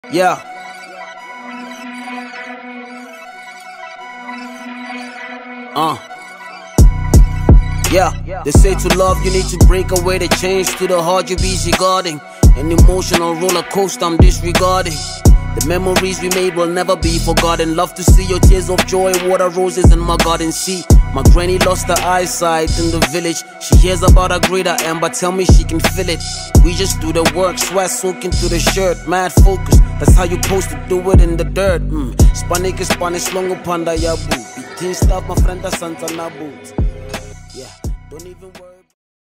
Yeah. Yeah, they say to love you need to break away the chains. To the heart you be guarding. An emotional roller coaster I'm disregarding. The memories we made will never be forgotten. Love to see your tears of joy, water roses in my garden. See, my granny lost her eyesight in the village. She hears about how great I am, but tell me she can feel it. We just do the work, sweat soaking through the shirt. Mad focus, that's how you supposed to do it in the dirt. Spanish is Spanish, long upon the yabu. Beating stuff, my friend, that's Santa Naboot. Yeah, don't even worry.